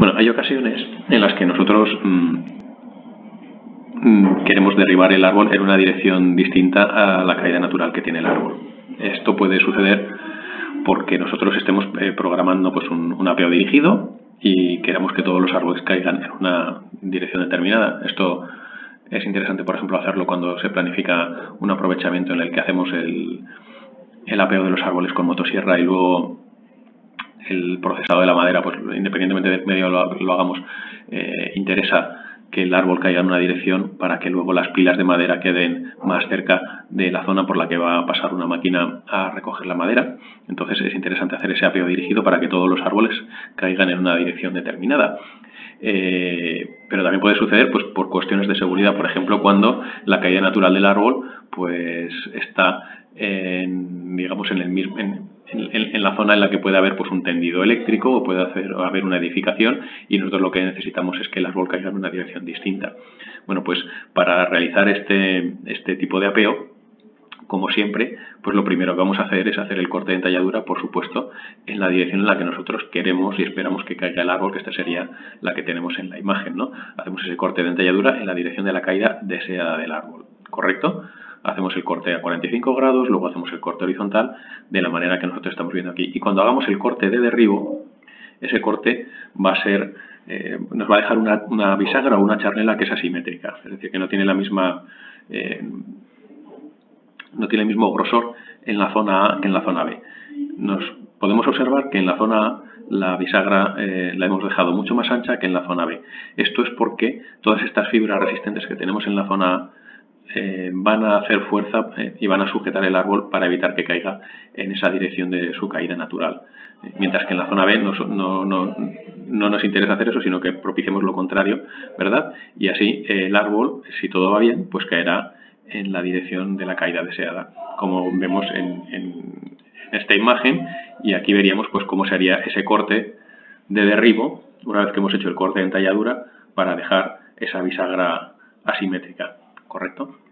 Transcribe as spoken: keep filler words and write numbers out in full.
Bueno, hay ocasiones en las que nosotros mmm, mmm, queremos derribar el árbol en una dirección distinta a la caída natural que tiene el árbol. Esto puede suceder porque nosotros estemos eh, programando pues, un, un apeo dirigido y queramos que todos los árboles caigan en una dirección determinada. Esto es interesante, por ejemplo, hacerlo cuando se planifica un aprovechamiento en el que hacemos el, el apeo de los árboles con motosierra y luego el procesado de la madera, pues independientemente del medio lo, lo hagamos, eh, interesa que el árbol caiga en una dirección para que luego las pilas de madera queden más cerca de la zona por la que va a pasar una máquina a recoger la madera. Entonces es interesante hacer ese apeo dirigido para que todos los árboles caigan en una dirección determinada. Eh, pero también puede suceder pues por cuestiones de seguridad, por ejemplo, cuando la caída natural del árbol pues está en, digamos, en el mismo en, En, en la zona en la que puede haber pues un tendido eléctrico o puede hacer, haber una edificación y nosotros lo que necesitamos es que el árbol caiga en una dirección distinta. Bueno, pues para realizar este, este tipo de apeo, como siempre, pues lo primero que vamos a hacer es hacer el corte de entalladura, por supuesto, en la dirección en la que nosotros queremos y esperamos que caiga el árbol, que esta sería la que tenemos en la imagen, ¿no? Hacemos ese corte de entalladura en la dirección de la caída deseada del árbol, ¿correcto? Hacemos el corte a cuarenta y cinco grados, luego hacemos el corte horizontal de la manera que nosotros estamos viendo aquí. Y cuando hagamos el corte de derribo, ese corte va a ser, eh, nos va a dejar una, una bisagra o una charnela que es asimétrica, es decir, que no tiene la misma, eh, no tiene el mismo grosor en la zona A que en la zona B. Nos podemos observar que en la zona A la bisagra eh, la hemos dejado mucho más ancha que en la zona B. Esto es porque todas estas fibras resistentes que tenemos en la zona A Eh, van a hacer fuerza eh, y van a sujetar el árbol para evitar que caiga en esa dirección de su caída natural. Eh, mientras que en la zona B no, no, no, no nos interesa hacer eso, sino que propiciemos lo contrario, ¿verdad? Y así eh, el árbol, si todo va bien, pues caerá en la dirección de la caída deseada, como vemos en, en esta imagen, y aquí veríamos pues cómo sería ese corte de derribo, una vez que hemos hecho el corte de entalladura, para dejar esa bisagra asimétrica. ¿Correcto?